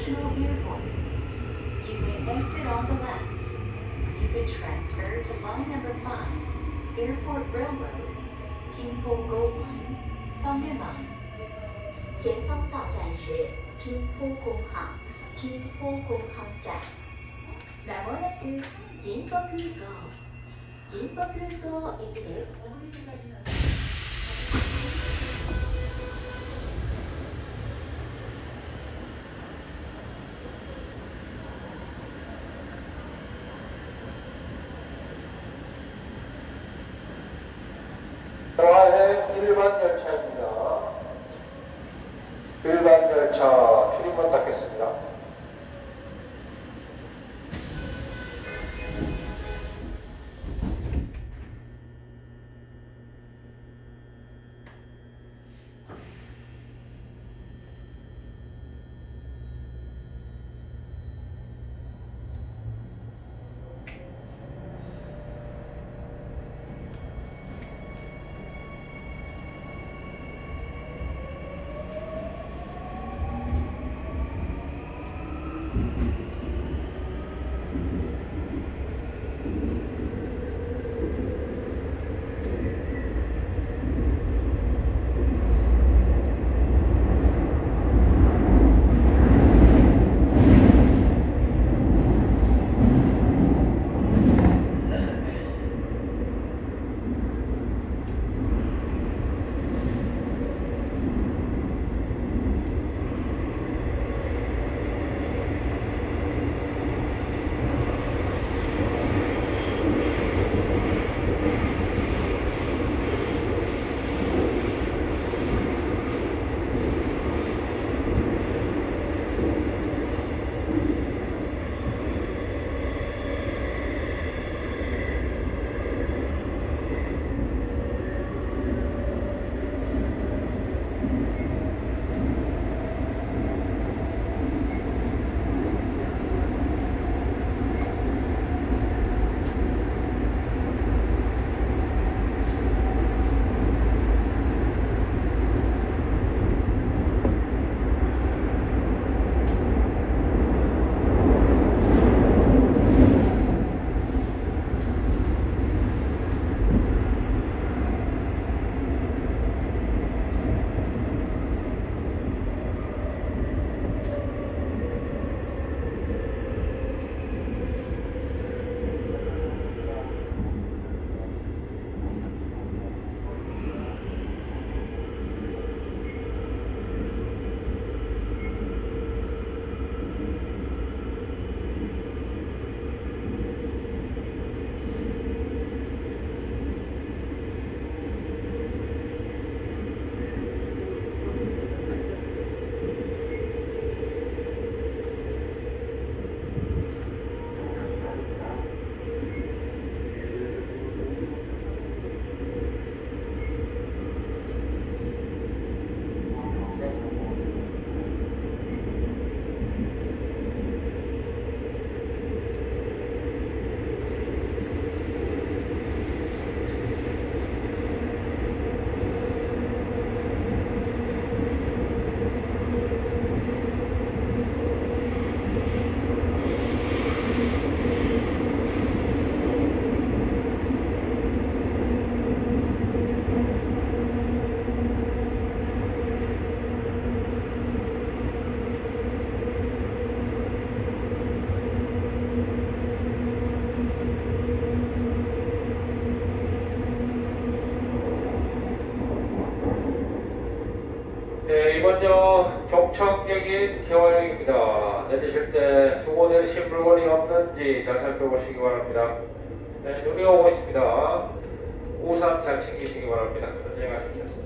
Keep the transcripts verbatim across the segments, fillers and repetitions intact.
International Airport. You may exit on the left. You could transfer to line number five, Airport Railroad, 김포 Line, 성해만. 前方到站是 김포공항, 김포공항站. 마모나쿠 김포空港, 김포空港駅です. 와해 일반 열차입니다. 일반 열차 출입문 닫겠습니다. 네, 이번요 종착역인 개화역입니다. 내리실 때 두고 내리신 물건이 없는지 잘 살펴보시기 바랍니다. 네, 눈이 오고 있습니다. 우산 잘 챙기시기 바랍니다. 안녕히 가십시오.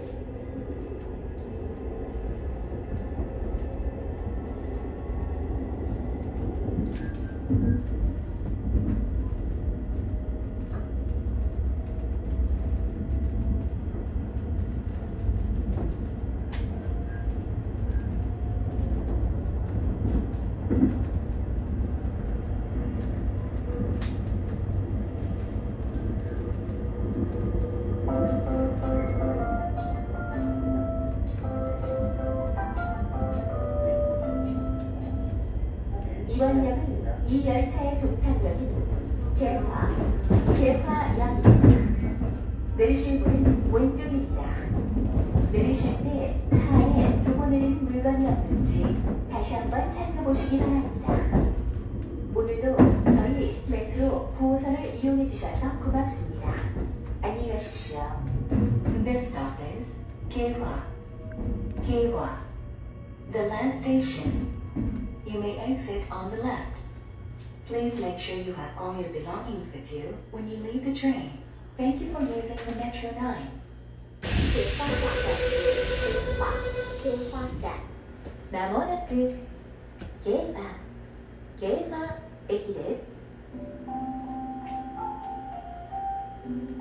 이번 역은 이 열차의 종착역인 개화, 개화역입니다. 내리실 문은 왼쪽입니다. 내리실 때 차 안에 두고 내린 물건이 없는지 다시 한번 살펴보시기 바랍니다. 오늘도 저희 메트로 구 호선을 이용해 주셔서 고맙습니다. 안녕히 가십시오. This stop is Keihwa. Keihwa. The last station. You may exit on the left. Please make sure you have all your belongings with you when you leave the train. Thank you for using the Metro nine. 마모나크 개화, 개화駅です。